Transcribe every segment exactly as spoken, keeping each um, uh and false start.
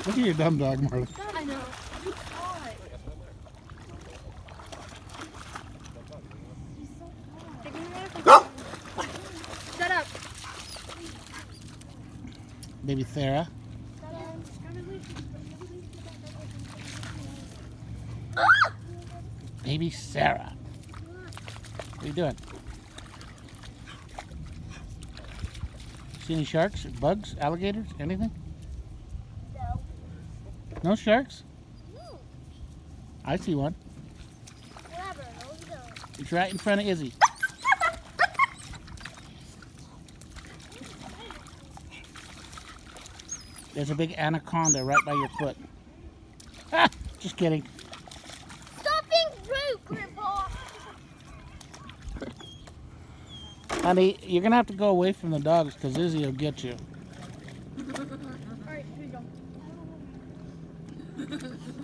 Look at your dumb dog, Marla. I know. Shut up. Baby Sarah. Baby Sarah. What are you doing? See any sharks, bugs, alligators, anything? No. No sharks? No. I see one. Whatever. Let's go. It's right in front of Izzy. There's a big anaconda right by your foot. Ah, just kidding. Stop being rude, Grandpa. Honey, you're going to have to go away from the dogs because Izzy will get you. Alright, here you go.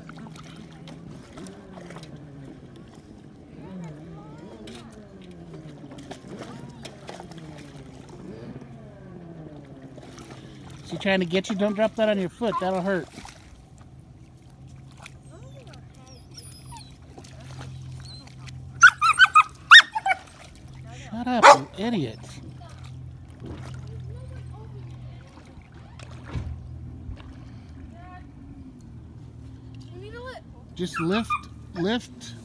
Is he trying to get you? Don't drop that on your foot. That'll hurt. Shut up, you idiot. Just lift, lift,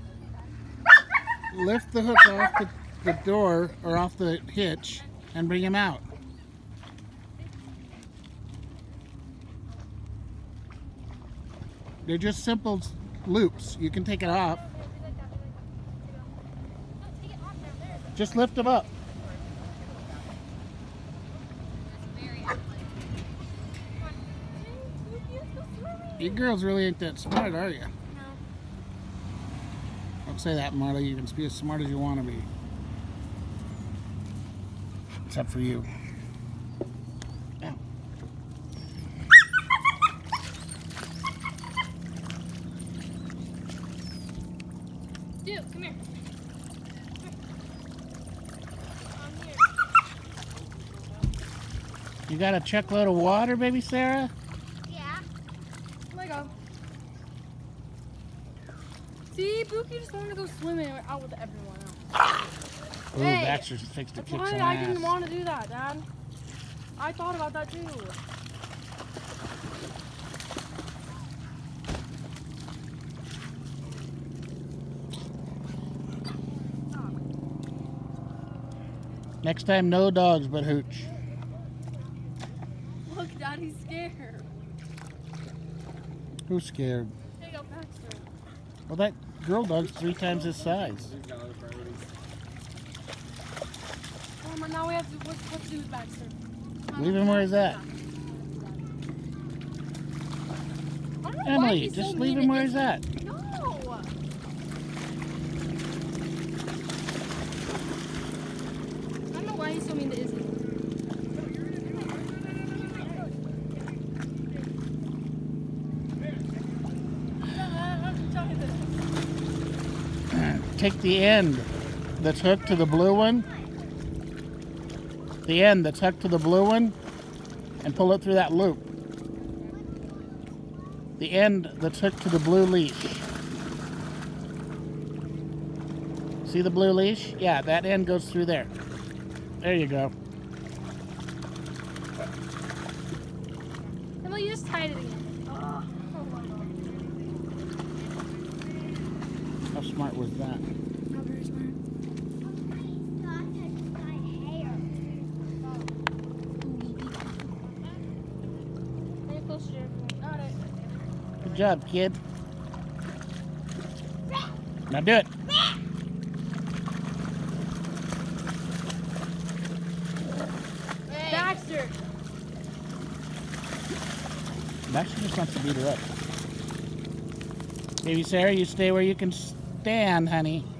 lift the hook off the, the door or off the hitch and bring him out. They're just simple loops. You can take it off. Just lift them up. You girls really ain't that smart, are you? No. Don't say that, Marla. You can be as smart as you want to be. Except for you. Ow. Dude, come here. You got a truckload of water, baby Sarah? Yeah. Let go. See, Buki just wanted to go swimming out with everyone else. Ooh, Hey, Baxter just fixed to That's kick why some I ass. didn't want to do that, Dad. I thought about that too. Next time, no dogs but Hooch. Look, Daddy's scared. Who's scared? There you go, Baxter. Well, that girl dog's three times his size. Oh, but now we have to, what's, what's to do with Baxter? Leave him where he's at. I don't know why Emily, he's just so leave mean him to where he's Izzy. at. No. I don't know why he's so mean to Izzy. Take the end that's hooked to the blue one. The end that's hooked to the blue one and pull it through that loop. The end that's hooked to the blue leash. See the blue leash? Yeah, that end goes through there. There you go. Emily, you just tied it again. Oh. How smart was that? Not very smart. Good job, kid. Now do it. Baxter. Baxter just wants to beat her up. Baby Sarah, you stay where you can stand, honey.